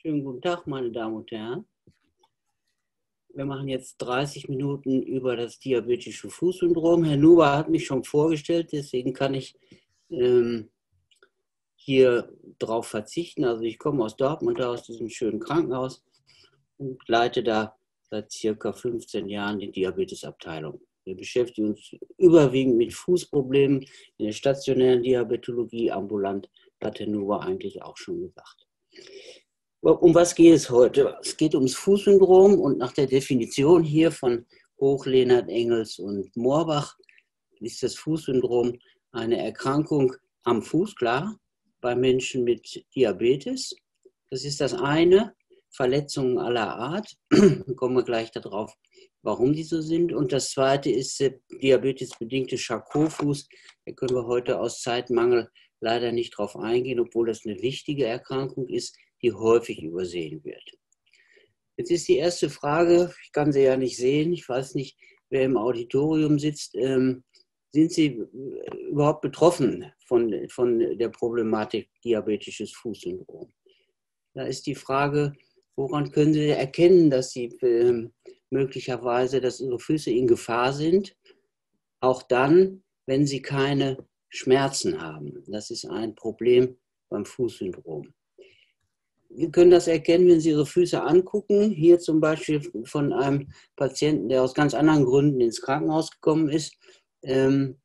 Schönen guten Tag, meine Damen und Herren. Wir machen jetzt 30 Minuten über das diabetische Fußsyndrom. Herr Nuber hat mich schon vorgestellt, deswegen kann ich hier drauf verzichten. Also ich komme aus Dortmund, aus diesem schönen Krankenhaus und leite da seit circa 15 Jahren die Diabetesabteilung. Wir beschäftigen uns überwiegend mit Fußproblemen in der stationären Diabetologie, ambulant, hat Herr Nuber eigentlich auch schon gesagt. Um was geht es heute? Es geht ums Fußsyndrom und nach der Definition hier von Hoch, Lehnert, Engels und Moorbach ist das Fußsyndrom eine Erkrankung am Fuß, klar, bei Menschen mit Diabetes. Das ist das eine, Verletzungen aller Art. Dann kommen wir gleich darauf, warum die so sind. Und das zweite ist der diabetesbedingte Charcot-Fuß. Da können wir heute aus Zeitmangel leider nicht drauf eingehen, obwohl das eine wichtige Erkrankung ist, die häufig übersehen wird. Jetzt ist die erste Frage, ich kann sie ja nicht sehen, ich weiß nicht, wer im Auditorium sitzt, sind Sie überhaupt betroffen von der Problematik diabetisches Fußsyndrom? Da ist die Frage, woran können Sie erkennen, dass Sie möglicherweise, dass Ihre Füße in Gefahr sind? Auch dann, wenn Sie keine Schmerzen haben. Das ist ein Problem beim Fußsyndrom. Wir können das erkennen, wenn Sie Ihre Füße angucken. Hier zum Beispiel von einem Patienten, der aus ganz anderen Gründen ins Krankenhaus gekommen ist. Wenn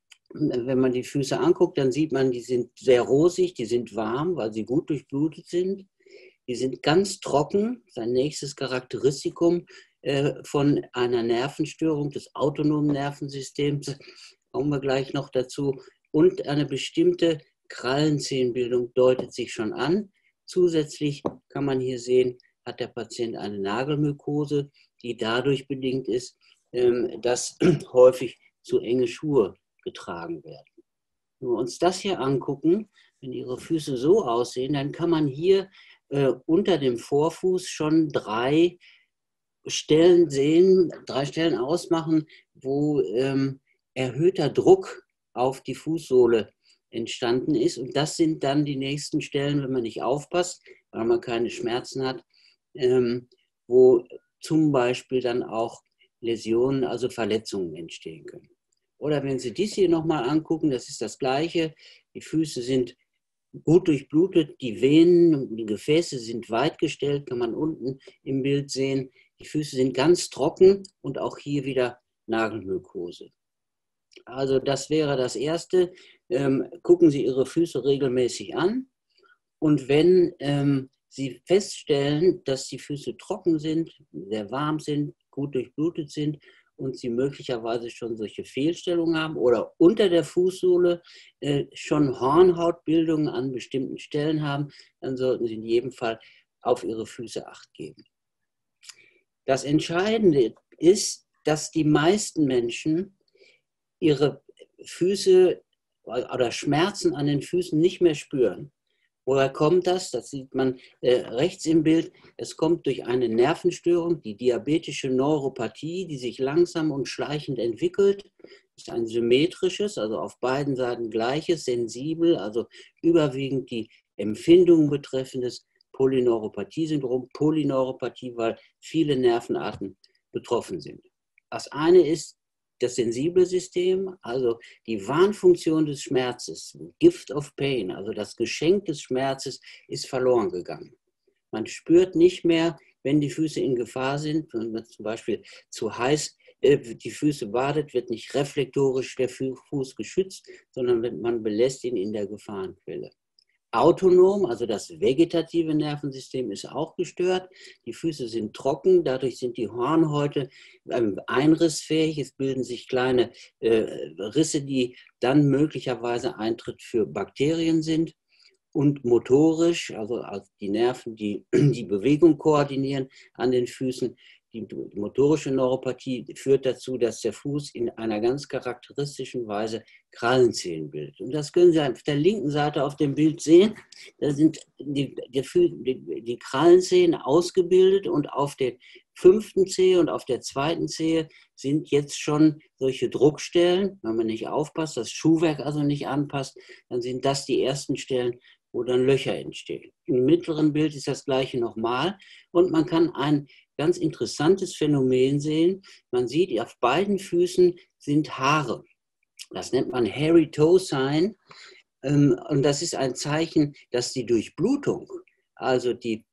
man die Füße anguckt, dann sieht man, die sind sehr rosig, die sind warm, weil sie gut durchblutet sind. Die sind ganz trocken, sein nächstes Charakteristikum von einer Nervenstörung des autonomen Nervensystems, kommen wir gleich noch dazu. Und eine bestimmte Krallenzehenbildung deutet sich schon an. Zusätzlich kann man hier sehen, hat der Patient eine Nagelmykose, die dadurch bedingt ist, dass häufig zu enge Schuhe getragen werden. Wenn wir uns das hier angucken, wenn Ihre Füße so aussehen, dann kann man hier unter dem Vorfuß schon 3 Stellen sehen, 3 Stellen ausmachen, wo erhöhter Druck auf die Fußsohle entstanden ist. Und das sind dann die nächsten Stellen, wenn man nicht aufpasst, weil man keine Schmerzen hat, wo zum Beispiel dann auch Läsionen, also Verletzungen entstehen können. Oder wenn Sie dies hier nochmal angucken, das ist das Gleiche. Die Füße sind gut durchblutet, die Venen und die Gefäße sind weit gestellt, kann man unten im Bild sehen. Die Füße sind ganz trocken und auch hier wieder Nagelmykose. Also das wäre das Erste. Gucken Sie Ihre Füße regelmäßig an und wenn Sie feststellen, dass die Füße trocken sind, sehr warm sind, gut durchblutet sind und Sie möglicherweise schon solche Fehlstellungen haben oder unter der Fußsohle schon Hornhautbildungen an bestimmten Stellen haben, dann sollten Sie in jedem Fall auf Ihre Füße Acht geben. Das Entscheidende ist, dass die meisten Menschen ihre Füße oder Schmerzen an den Füßen nicht mehr spüren. Woher kommt das? Das sieht man rechts im Bild. Es kommt durch eine Nervenstörung, die diabetische Neuropathie, die sich langsam und schleichend entwickelt. Das ist ein symmetrisches, also auf beiden Seiten gleiches, sensibel, also überwiegend die Empfindungen betreffendes Polyneuropathie-Syndrom. Polyneuropathie, weil viele Nervenarten betroffen sind. Das eine ist das sensible System, also die Warnfunktion des Schmerzes, Gift of Pain, also das Geschenk des Schmerzes, ist verloren gegangen. Man spürt nicht mehr, wenn die Füße in Gefahr sind, wenn man zum Beispiel zu heiß die Füße badet, wird nicht reflektorisch der Fuß geschützt, sondern man belässt ihn in der Gefahrenquelle. Autonom, also das vegetative Nervensystem, ist auch gestört. Die Füße sind trocken, dadurch sind die Hornhäute einrissfähig. Es bilden sich kleine Risse, die dann möglicherweise Eintritt für Bakterien sind. Und motorisch, also die Nerven, die die Bewegung koordinieren an den Füßen, die motorische Neuropathie führt dazu, dass der Fuß in einer ganz charakteristischen Weise Krallenzehen bildet. Und das können Sie auf der linken Seite auf dem Bild sehen. Da sind die Krallenzehen ausgebildet und auf der 5. Zehe und auf der 2. Zehe sind jetzt schon solche Druckstellen. Wenn man nicht aufpasst, das Schuhwerk also nicht anpasst, dann sind das die ersten Stellen, wo dann Löcher entstehen. Im mittleren Bild ist das gleiche nochmal und man kann ein ganz interessantes Phänomen sehen. Man sieht, auf beiden Füßen sind Haare. Das nennt man Hairy Toe Sign und das ist ein Zeichen, dass die Durchblutung, also die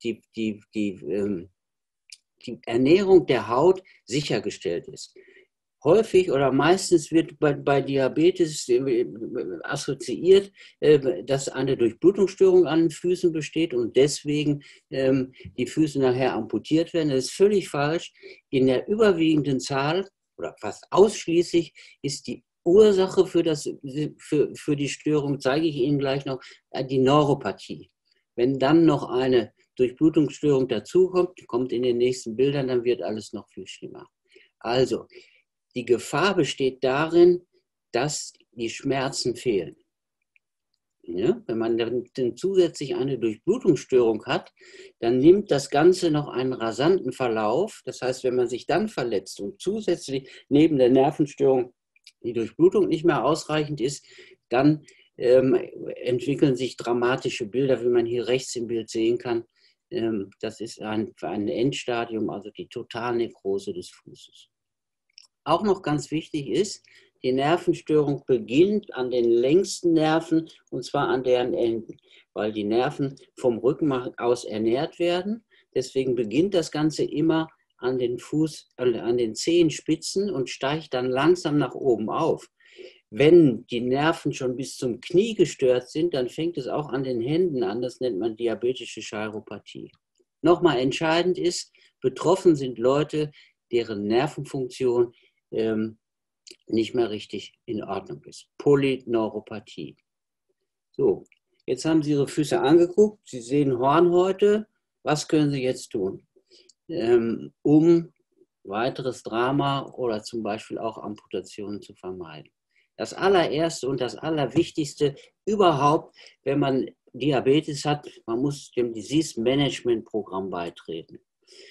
Ernährung der Haut sichergestellt ist. Häufig oder meistens wird bei Diabetes assoziiert, dass eine Durchblutungsstörung an den Füßen besteht und deswegen die Füße nachher amputiert werden. Das ist völlig falsch. In der überwiegenden Zahl oder fast ausschließlich ist die Ursache für die Störung, zeige ich Ihnen gleich noch, die Neuropathie. Wenn dann noch eine Durchblutungsstörung dazukommt, kommt in den nächsten Bildern, dann wird alles noch viel schlimmer. Also, die Gefahr besteht darin, dass die Schmerzen fehlen. Ja, wenn man dann zusätzlich eine Durchblutungsstörung hat, dann nimmt das Ganze noch einen rasanten Verlauf. Das heißt, wenn man sich dann verletzt und zusätzlich neben der Nervenstörung die Durchblutung nicht mehr ausreichend ist, dann entwickeln sich dramatische Bilder, wie man hier rechts im Bild sehen kann. Das ist ein Endstadium, also die Totalnekrose des Fußes. Auch noch ganz wichtig ist, die Nervenstörung beginnt an den längsten Nerven und zwar an deren Enden, weil die Nerven vom Rückenmark aus ernährt werden. Deswegen beginnt das Ganze immer an den Zehenspitzen und steigt dann langsam nach oben auf. Wenn die Nerven schon bis zum Knie gestört sind, dann fängt es auch an den Händen an. Das nennt man diabetische Chiropathie. Nochmal entscheidend ist, betroffen sind Leute, deren Nervenfunktion nicht mehr richtig in Ordnung ist. Polyneuropathie. So, jetzt haben Sie Ihre Füße angeguckt. Sie sehen Hornhäute. Was können Sie jetzt tun, um weiteres Drama oder zum Beispiel auch Amputationen zu vermeiden? Das allererste und das allerwichtigste überhaupt, wenn man Diabetes hat, man muss dem Disease Management Programm beitreten.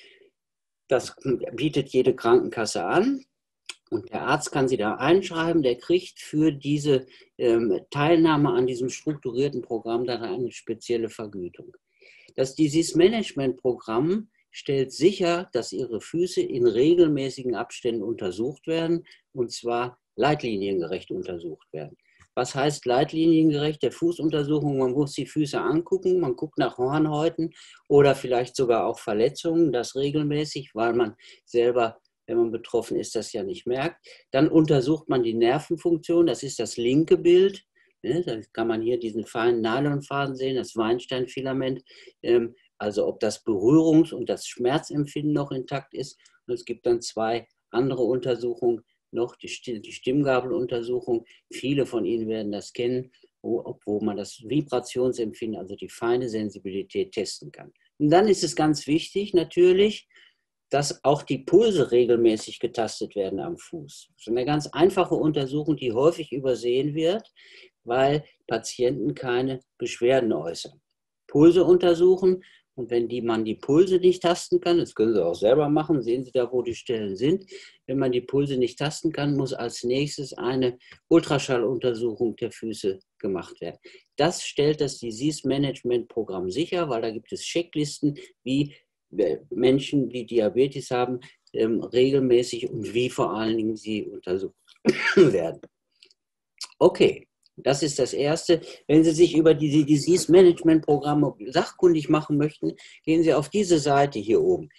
Das bietet jede Krankenkasse an. Und der Arzt kann Sie da einschreiben, der kriegt für diese Teilnahme an diesem strukturierten Programm dann eine spezielle Vergütung. Das Disease Management Programm stellt sicher, dass Ihre Füße in regelmäßigen Abständen untersucht werden, und zwar leitliniengerecht untersucht werden. Was heißt leitliniengerecht? Der Fußuntersuchung, man muss die Füße angucken, man guckt nach Hornhäuten oder vielleicht sogar auch Verletzungen, das regelmäßig, weil man selber, wenn man betroffen ist, das ja nicht merkt. Dann untersucht man die Nervenfunktion, das ist das linke Bild. Da kann man hier diesen feinen Nylonfaden sehen, das Weinsteinfilament. Also ob das Berührungs- und das Schmerzempfinden noch intakt ist. Und es gibt dann zwei andere Untersuchungen, noch die Stimmgabeluntersuchung. Viele von Ihnen werden das kennen, wo man das Vibrationsempfinden, also die feine Sensibilität testen kann. Und dann ist es ganz wichtig natürlich, dass auch die Pulse regelmäßig getastet werden am Fuß. Das ist eine ganz einfache Untersuchung, die häufig übersehen wird, weil Patienten keine Beschwerden äußern. Pulse untersuchen und wenn man die Pulse nicht tasten kann, das können Sie auch selber machen, sehen Sie da, wo die Stellen sind. Wenn man die Pulse nicht tasten kann, muss als nächstes eine Ultraschalluntersuchung der Füße gemacht werden. Das stellt das Disease Management Programm sicher, weil da gibt es Checklisten, wie Menschen, die Diabetes haben, regelmäßig und wie vor allen Dingen sie untersucht werden. Okay, das ist das Erste. Wenn Sie sich über die Disease-Management-Programme sachkundig machen möchten, gehen Sie auf diese Seite hier oben,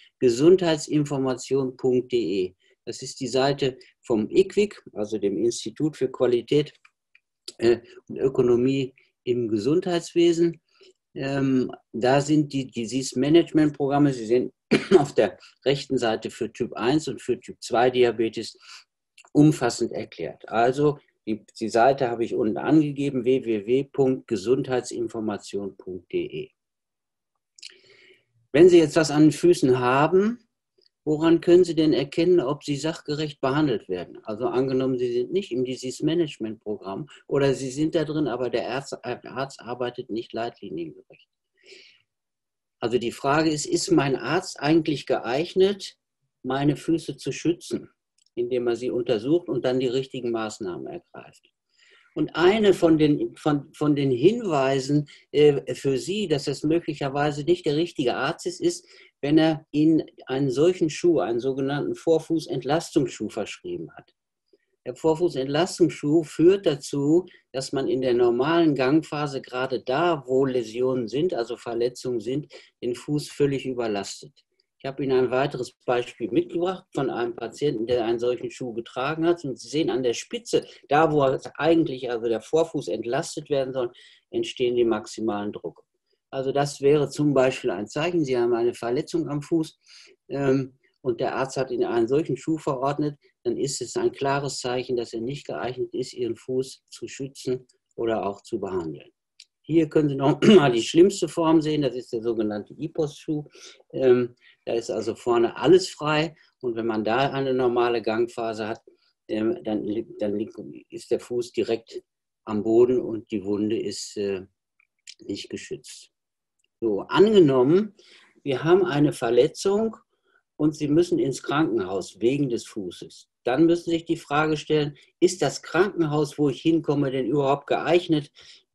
gesundheitsinformation.de. Das ist die Seite vom IQWiG, also dem Institut für Qualität und Ökonomie im Gesundheitswesen. Da sind die Disease-Management-Programme, Sie sehen auf der rechten Seite für Typ 1 und für Typ 2 Diabetes umfassend erklärt. Also die Seite habe ich unten angegeben, www.gesundheitsinformation.de. Wenn Sie jetzt was an den Füßen haben, woran können Sie denn erkennen, ob Sie sachgerecht behandelt werden? Also angenommen, Sie sind nicht im Disease-Management-Programm oder Sie sind da drin, aber der Arzt arbeitet nicht leitliniengerecht. Also die Frage ist mein Arzt eigentlich geeignet, meine Füße zu schützen, indem er sie untersucht und dann die richtigen Maßnahmen ergreift? Und eine von den Hinweisen für Sie, dass das möglicherweise nicht der richtige Arzt ist, wenn er Ihnen einen solchen Schuh, einen sogenannten Vorfußentlastungsschuh verschrieben hat. Der Vorfußentlastungsschuh führt dazu, dass man in der normalen Gangphase, gerade da, wo Läsionen sind, also Verletzungen sind, den Fuß völlig überlastet. Ich habe Ihnen ein weiteres Beispiel mitgebracht von einem Patienten, der einen solchen Schuh getragen hat. Und Sie sehen an der Spitze, da wo eigentlich also der Vorfuß entlastet werden soll, entstehen die maximalen Druck. Also das wäre zum Beispiel ein Zeichen, Sie haben eine Verletzung am Fuß und der Arzt hat Ihnen einen solchen Schuh verordnet, dann ist es ein klares Zeichen, dass er nicht geeignet ist, Ihren Fuß zu schützen oder auch zu behandeln. Hier können Sie noch mal die schlimmste Form sehen, das ist der sogenannte IPOS-Schuh. Da ist also vorne alles frei und wenn man da eine normale Gangphase hat, dann ist der Fuß direkt am Boden und die Wunde ist nicht geschützt. So, angenommen, wir haben eine Verletzung und Sie müssen ins Krankenhaus wegen des Fußes. Dann müssen Sie sich die Frage stellen, ist das Krankenhaus, wo ich hinkomme, denn überhaupt geeignet,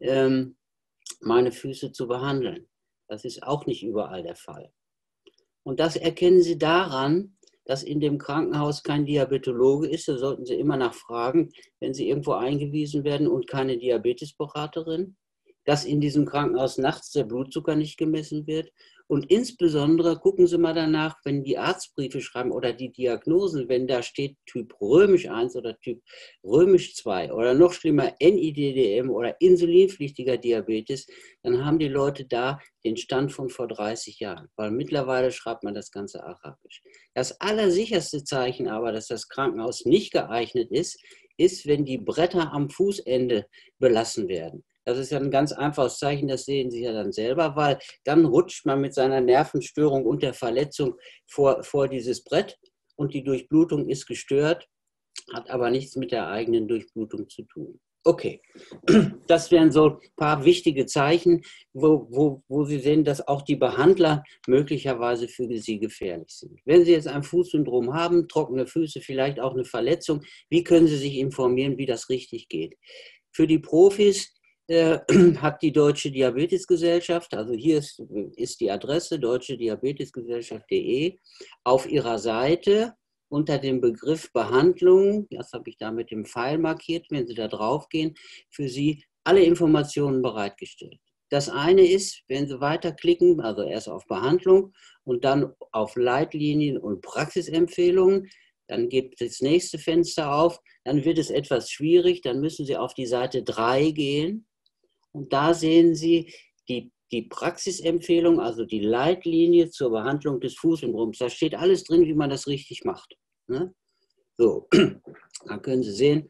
meine Füße zu behandeln? Das ist auch nicht überall der Fall. Und das erkennen Sie daran, dass in dem Krankenhaus kein Diabetologe ist. Da sollten Sie immer nachfragen, wenn Sie irgendwo eingewiesen werden und keine Diabetesberaterin. Dass in diesem Krankenhaus nachts der Blutzucker nicht gemessen wird. Und insbesondere gucken Sie mal danach, wenn die Arztbriefe schreiben oder die Diagnosen, wenn da steht Typ römisch 1 oder Typ römisch 2 oder noch schlimmer NIDDM oder insulinpflichtiger Diabetes, dann haben die Leute da den Stand von vor 30 Jahren, weil mittlerweile schreibt man das Ganze arabisch. Das allersicherste Zeichen aber, dass das Krankenhaus nicht geeignet ist, ist, wenn die Bretter am Fußende belassen werden. Das ist ja ein ganz einfaches Zeichen, das sehen Sie ja dann selber, weil dann rutscht man mit seiner Nervenstörung und der Verletzung vor dieses Brett und die Durchblutung ist gestört, hat aber nichts mit der eigenen Durchblutung zu tun. Okay, das wären so ein paar wichtige Zeichen, wo Sie sehen, dass auch die Behandler möglicherweise für Sie gefährlich sind. Wenn Sie jetzt ein Fußsyndrom haben, trockene Füße, vielleicht auch eine Verletzung, wie können Sie sich informieren, wie das richtig geht? Für die Profis hat die Deutsche Diabetesgesellschaft, also hier ist die Adresse deutschediabetesgesellschaft.de, auf ihrer Seite unter dem Begriff Behandlung, das habe ich da mit dem Pfeil markiert, wenn Sie da drauf gehen, für Sie alle Informationen bereitgestellt. Das eine ist, wenn Sie weiterklicken, also erst auf Behandlung und dann auf Leitlinien und Praxisempfehlungen, dann geht das nächste Fenster auf, dann wird es etwas schwierig, dann müssen Sie auf die Seite 3 gehen. Und da sehen Sie die Praxisempfehlung, also die Leitlinie zur Behandlung des Fußsyndroms. Da steht alles drin, wie man das richtig macht. Ne? So, da können Sie sehen,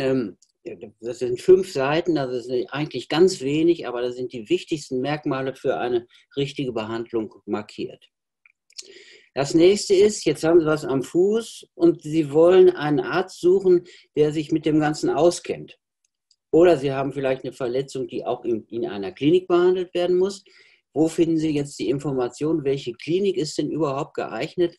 das sind 5 Seiten, das ist eigentlich ganz wenig, aber da sind die wichtigsten Merkmale für eine richtige Behandlung markiert. Das nächste ist, jetzt haben Sie was am Fuß und Sie wollen einen Arzt suchen, der sich mit dem Ganzen auskennt. Oder Sie haben vielleicht eine Verletzung, die auch in einer Klinik behandelt werden muss. Wo finden Sie jetzt die Information, welche Klinik ist denn überhaupt geeignet,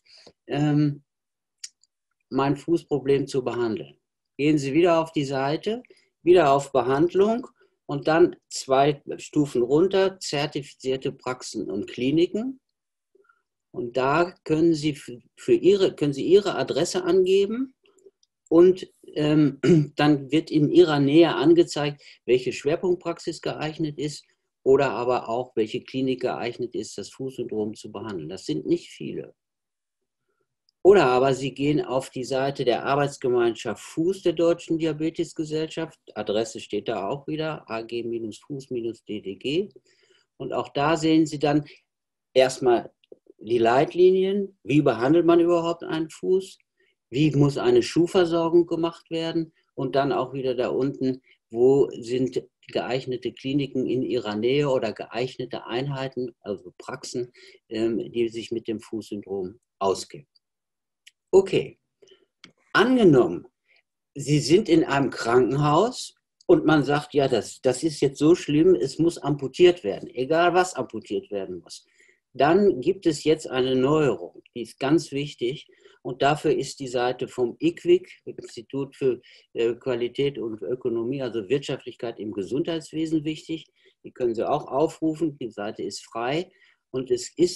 mein Fußproblem zu behandeln? Gehen Sie wieder auf die Seite, wieder auf Behandlung und dann 2 Stufen runter, zertifizierte Praxen und Kliniken. Und da können Sie Ihre Adresse angeben. Und dann wird in Ihrer Nähe angezeigt, welche Schwerpunktpraxis geeignet ist oder aber auch, welche Klinik geeignet ist, das Fußsyndrom zu behandeln. Das sind nicht viele. Oder aber Sie gehen auf die Seite der Arbeitsgemeinschaft Fuß der Deutschen Diabetesgesellschaft. Adresse steht da auch wieder, ag-fuß-ddg. Und auch da sehen Sie dann erstmal die Leitlinien. Wie behandelt man überhaupt einen Fuß? Wie muss eine Schuhversorgung gemacht werden? Und dann auch wieder da unten, wo sind geeignete Kliniken in Ihrer Nähe oder geeignete Einheiten, also Praxen, die sich mit dem Fußsyndrom auskennen. Okay, angenommen, Sie sind in einem Krankenhaus und man sagt, ja, das ist jetzt so schlimm, es muss amputiert werden, egal was amputiert werden muss. Dann gibt es jetzt eine Neuerung, die ist ganz wichtig. Und dafür ist die Seite vom IQWiG, Institut für Qualität und Ökonomie, also Wirtschaftlichkeit im Gesundheitswesen, wichtig. Die können Sie auch aufrufen. Die Seite ist frei. Und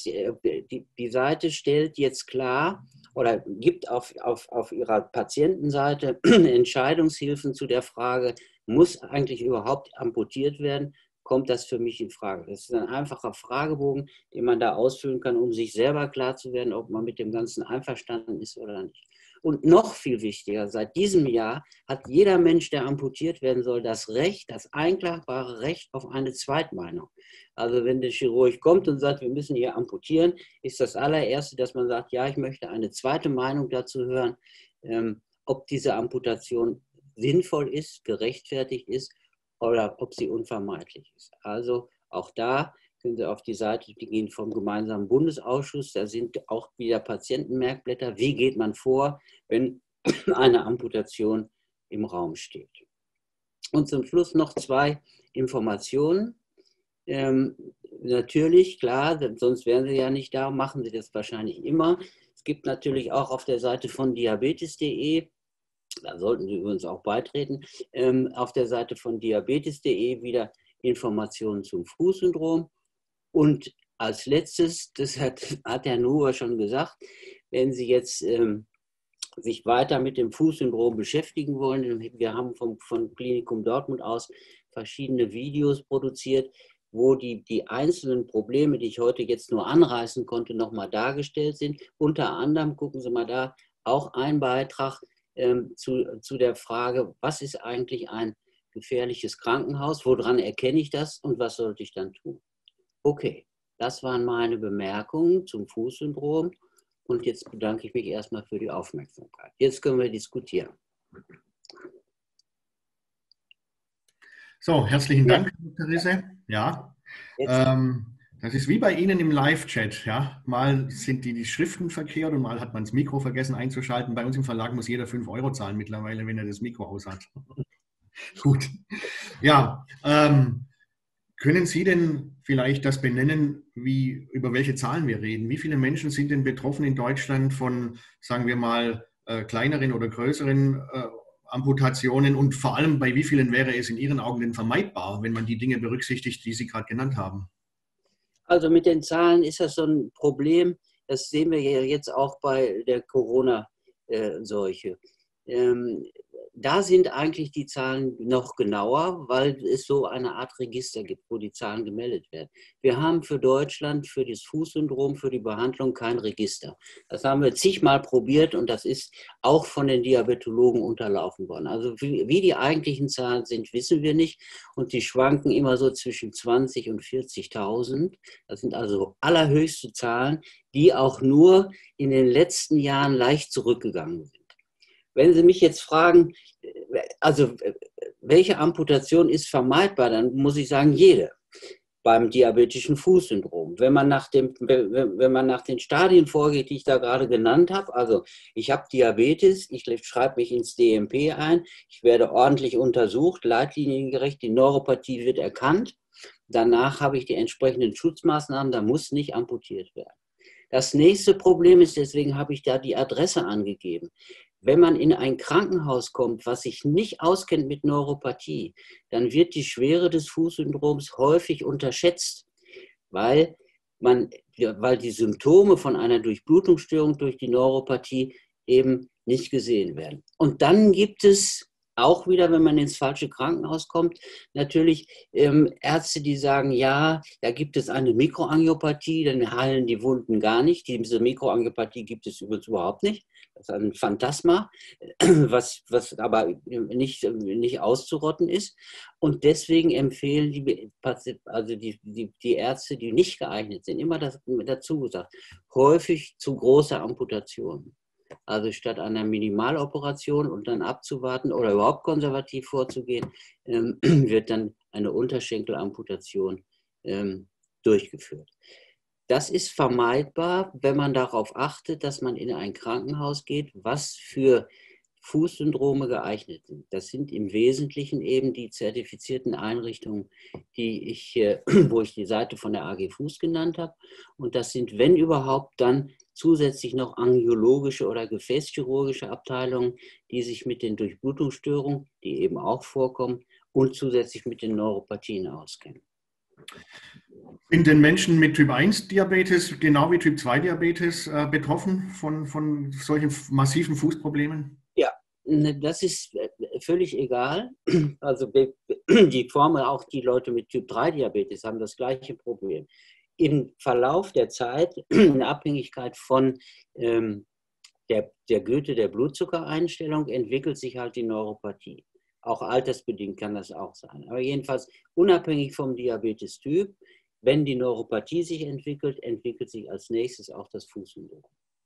die Seite stellt jetzt klar oder gibt auf ihrer Patientenseite Entscheidungshilfen zu der Frage, muss eigentlich überhaupt amputiert werden? Kommt das für mich in Frage? Das ist ein einfacher Fragebogen, den man da ausfüllen kann, um sich selber klar zu werden, ob man mit dem Ganzen einverstanden ist oder nicht. Und noch viel wichtiger, seit diesem Jahr hat jeder Mensch, der amputiert werden soll, das Recht, das einklagbare Recht auf eine Zweitmeinung. Also wenn der Chirurg kommt und sagt, wir müssen hier amputieren, ist das allererste, dass man sagt, ja, ich möchte eine zweite Meinung dazu hören, ob diese Amputation sinnvoll ist, gerechtfertigt ist oder ob sie unvermeidlich ist. Also auch da können Sie auf die Seite gehen vom gemeinsamen Bundesausschuss. Da sind auch wieder Patientenmerkblätter. Wie geht man vor, wenn eine Amputation im Raum steht? Und zum Schluss noch 2 Informationen. Natürlich, klar, sonst wären Sie ja nicht da, machen Sie das wahrscheinlich immer. Es gibt natürlich auch auf der Seite von diabetes.de, da sollten Sie übrigens auch beitreten, auf der Seite von diabetes.de wieder Informationen zum Fußsyndrom. Und als letztes, das hat Herr Nuber schon gesagt, wenn Sie jetzt sich weiter mit dem Fußsyndrom beschäftigen wollen, wir haben vom Klinikum Dortmund aus verschiedene Videos produziert, wo die einzelnen Probleme, die ich heute jetzt nur anreißen konnte, nochmal dargestellt sind. Unter anderem, gucken Sie mal da, auch ein Beitrag zu der Frage, was ist eigentlich ein gefährliches Krankenhaus, woran erkenne ich das und was sollte ich dann tun? Okay, das waren meine Bemerkungen zum Fußsyndrom und jetzt bedanke ich mich erstmal für die Aufmerksamkeit. Jetzt können wir diskutieren. So, herzlichen Dank, Dr. Risse. Ja, das ist wie bei Ihnen im Live-Chat. Ja? Mal sind die Schriften verkehrt und mal hat man das Mikro vergessen einzuschalten. Bei uns im Verlag muss jeder 5 € zahlen mittlerweile, wenn er das Mikro aus hat. Gut. Ja, können Sie denn vielleicht das benennen, über welche Zahlen wir reden? Wie viele Menschen sind denn betroffen in Deutschland von, sagen wir mal, kleineren oder größeren Amputationen und vor allem bei wie vielen wäre es in Ihren Augen denn vermeidbar, wenn man die Dinge berücksichtigt, die Sie gerade genannt haben? Also mit den Zahlen ist das so ein Problem, das sehen wir ja jetzt auch bei der Corona-Seuche. Da sind eigentlich die Zahlen noch genauer, weil es so eine Art Register gibt, wo die Zahlen gemeldet werden. Wir haben für Deutschland, für das Fußsyndrom, für die Behandlung kein Register. Das haben wir zigmal probiert und das ist auch von den Diabetologen unterlaufen worden. Also wie die eigentlichen Zahlen sind, wissen wir nicht und die schwanken immer so zwischen 20.000 und 40.000. Das sind also allerhöchste Zahlen, die auch nur in den letzten Jahren leicht zurückgegangen sind. Wenn Sie mich jetzt fragen, also welche Amputation ist vermeidbar, dann muss ich sagen, jede beim diabetischen Fußsyndrom. Wenn man nach den Stadien vorgeht, die ich da gerade genannt habe, also ich habe Diabetes, ich schreibe mich ins DMP ein, ich werde ordentlich untersucht, leitliniengerecht, die Neuropathie wird erkannt, danach habe ich die entsprechenden Schutzmaßnahmen, da muss nicht amputiert werden. Das nächste Problem ist, deswegen habe ich da die Adresse angegeben. Wenn man in ein Krankenhaus kommt, was sich nicht auskennt mit Neuropathie, dann wird die Schwere des Fußsyndroms häufig unterschätzt, weil die Symptome von einer Durchblutungsstörung durch die Neuropathie eben nicht gesehen werden. Und dann gibt es auch wieder, wenn man ins falsche Krankenhaus kommt, natürlich Ärzte, die sagen, ja, da gibt es eine Mikroangiopathie, dann heilen die Wunden gar nicht. Diese Mikroangiopathie gibt es übrigens überhaupt nicht. Das ist ein Phantasma, was aber nicht auszurotten ist. Und deswegen empfehlen die Ärzte, die nicht geeignet sind, immer dazu gesagt, häufig zu große Amputationen. Also statt einer Minimaloperation und dann abzuwarten oder überhaupt konservativ vorzugehen, wird dann eine Unterschenkelamputation durchgeführt. Das ist vermeidbar, wenn man darauf achtet, dass man in ein Krankenhaus geht, was für Fußsyndrome geeignet sind. Das sind im Wesentlichen eben die zertifizierten Einrichtungen, wo ich die Seite von der AG Fuß genannt habe. Und das sind, wenn überhaupt, dann zusätzlich noch angiologische oder gefäßchirurgische Abteilungen, die sich mit den Durchblutungsstörungen, die eben auch vorkommen, und zusätzlich mit den Neuropathien auskennen. Sind denn Menschen mit Typ-1-Diabetes genau wie Typ-2-Diabetes betroffen von solchen massiven Fußproblemen? Ja, das ist völlig egal. Also die Formel, auch die Leute mit Typ-3-Diabetes haben das gleiche Problem. Im Verlauf der Zeit, in Abhängigkeit von der Güte der Blutzuckereinstellung, entwickelt sich halt die Neuropathie. Auch altersbedingt kann das auch sein. Aber jedenfalls unabhängig vom Diabetes-Typ, wenn die Neuropathie sich entwickelt, entwickelt sich als nächstes auch das Fußsyndrom.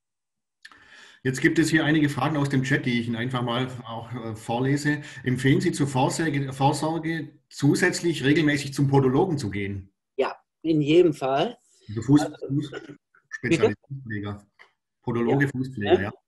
Jetzt gibt es hier einige Fragen aus dem Chat, die ich Ihnen einfach mal auch vorlese. Empfehlen Sie zur Vorsorge zusätzlich regelmäßig zum Podologen zu gehen? Ja, in jedem Fall. Also Fußspezialist, Podologe, Ja, Fußpfleger, ja.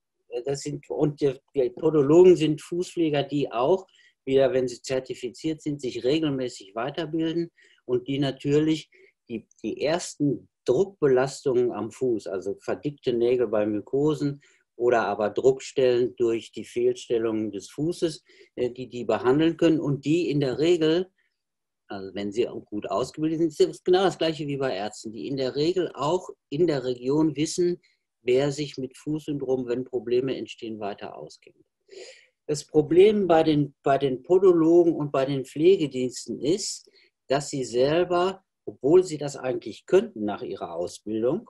Die Podologen sind Fußpfleger, die auch, wieder wenn sie zertifiziert sind, sich regelmäßig weiterbilden und die natürlich die ersten Druckbelastungen am Fuß, also verdickte Nägel bei Mykosen oder aber Druckstellen durch die Fehlstellungen des Fußes, die behandeln können und die in der Regel, also wenn sie auch gut ausgebildet sind, ist es genau das Gleiche wie bei Ärzten, die in der Regel auch in der Region wissen, wer sich mit Fußsyndrom, wenn Probleme entstehen, weiter auskennt. Das Problem bei den Podologen und bei den Pflegediensten ist, dass sie selber, obwohl sie das eigentlich könnten nach ihrer Ausbildung,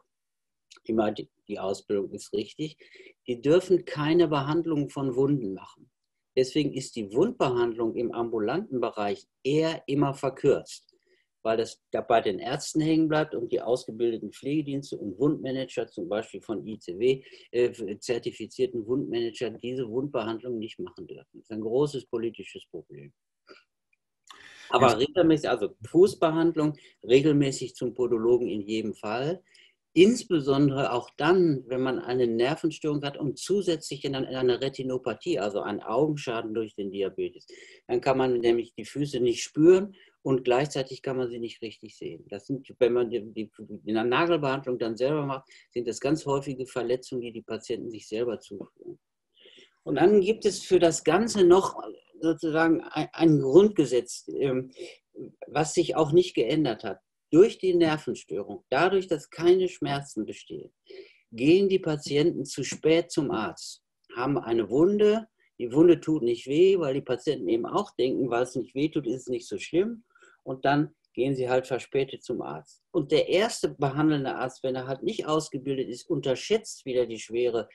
die Ausbildung ist richtig, die dürfen keine Behandlung von Wunden machen. Deswegen ist die Wundbehandlung im ambulanten Bereich eher immer verkürzt, weil das da bei den Ärzten hängen bleibt und die ausgebildeten Pflegedienste und Wundmanager, zum Beispiel von ICW, zertifizierten Wundmanager, diese Wundbehandlung nicht machen dürfen. Das ist ein großes politisches Problem. Aber regelmäßig, also Fußbehandlung, regelmäßig zum Podologen in jedem Fall. Insbesondere auch dann, wenn man eine Nervenstörung hat und zusätzlich eine Retinopathie, also einen Augenschaden durch den Diabetes. Dann kann man nämlich die Füße nicht spüren und gleichzeitig kann man sie nicht richtig sehen. Das sind, wenn man die Nagelbehandlung dann selber macht, sind das ganz häufige Verletzungen, die die Patienten sich selber zuführen. Und dann gibt es für das Ganze noch sozusagen ein Grundgesetz, was sich auch nicht geändert hat. Durch die Nervenstörung, dadurch, dass keine Schmerzen bestehen, gehen die Patienten zu spät zum Arzt, haben eine Wunde, die Wunde tut nicht weh, weil die Patienten eben auch denken, weil es nicht weh tut, ist es nicht so schlimm und dann gehen sie halt verspätet zum Arzt. Und der erste behandelnde Arzt, wenn er halt nicht ausgebildet ist, unterschätzt wieder die Schwere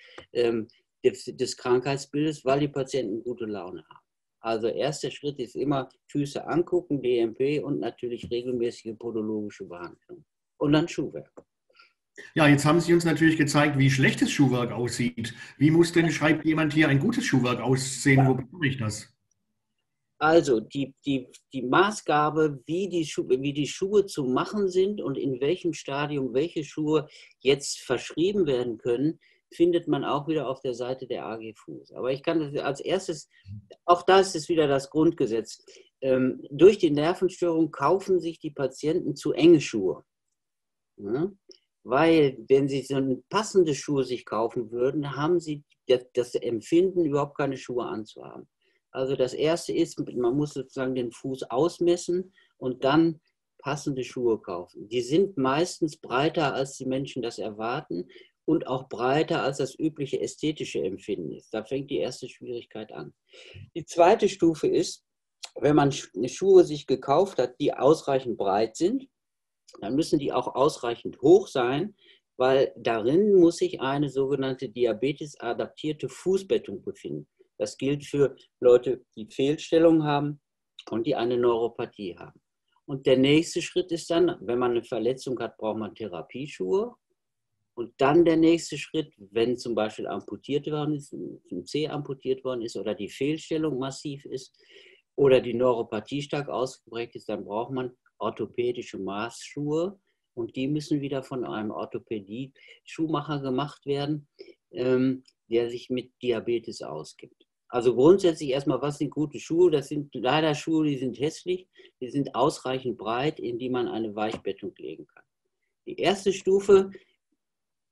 des Krankheitsbildes, weil die Patienten gute Laune haben. Also erster Schritt ist immer Füße angucken, DMP und natürlich regelmäßige podologische Behandlung. Und dann Schuhwerk. Ja, jetzt haben Sie uns natürlich gezeigt, wie schlechtes Schuhwerk aussieht. Wie muss denn, schreibt jemand hier, ein gutes Schuhwerk aussehen? Wo bekomme ich das? Also die Maßgabe, wie die Schuhe zu machen sind und in welchem Stadium welche Schuhe jetzt verschrieben werden können, findet man auch wieder auf der Seite der AG Fuß. Aber ich kann das als erstes, auch da ist es wieder das Grundgesetz, durch die Nervenstörung kaufen sich die Patienten zu enge Schuhe. Ja? Weil, wenn sie so passende Schuhe sich kaufen würden, haben sie das Empfinden, überhaupt keine Schuhe anzuhaben. Also das Erste ist, man muss sozusagen den Fuß ausmessen und dann passende Schuhe kaufen. Die sind meistens breiter, als die Menschen das erwarten und auch breiter, als das übliche ästhetische Empfinden ist. Da fängt die erste Schwierigkeit an. Die zweite Stufe ist, wenn man Schuhe sich gekauft hat, die ausreichend breit sind, dann müssen die auch ausreichend hoch sein, weil darin muss sich eine sogenannte diabetesadaptierte Fußbettung befinden. Das gilt für Leute, die Fehlstellungen haben und die eine Neuropathie haben. Und der nächste Schritt ist dann, wenn man eine Verletzung hat, braucht man Therapieschuhe. Und dann der nächste Schritt, wenn zum Beispiel amputiert worden ist, ein Zeh amputiert worden ist oder die Fehlstellung massiv ist oder die Neuropathie stark ausgeprägt ist, dann braucht man orthopädische Maßschuhe und die müssen wieder von einem Orthopädie-Schuhmacher gemacht werden, der sich mit Diabetes auskennt. Also grundsätzlich erstmal, was sind gute Schuhe? Das sind leider Schuhe, die sind hässlich, die sind ausreichend breit, in die man eine Weichbettung legen kann. Die erste Stufe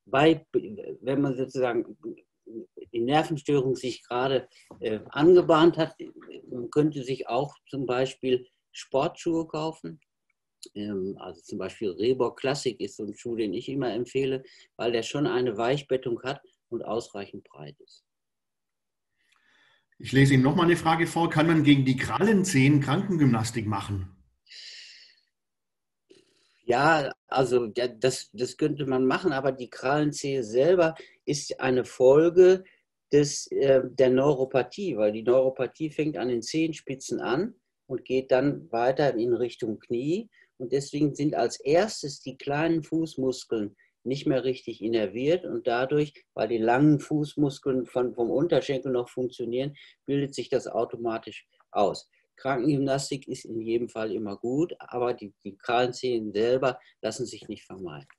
wenn man sozusagen die Nervenstörung sich gerade angebahnt hat, man könnte sich auch zum Beispiel Sportschuhe kaufen. Also zum Beispiel Reebok Classic ist so ein Schuh, den ich immer empfehle, weil der schon eine Weichbettung hat und ausreichend breit ist. Ich lese Ihnen nochmal eine Frage vor. Kann man gegen die Krallenzehen Krankengymnastik machen? Ja, also das könnte man machen, aber die Krallenzehe selber ist eine Folge der Neuropathie, weil die Neuropathie fängt an den Zehenspitzen an und geht dann weiter in Richtung Knie. Und deswegen sind als erstes die kleinen Fußmuskeln nicht mehr richtig innerviert und dadurch, weil die langen Fußmuskeln vom Unterschenkel noch funktionieren, bildet sich das automatisch aus. Krankengymnastik ist in jedem Fall immer gut, aber die Krallenzehen selber lassen sich nicht vermeiden.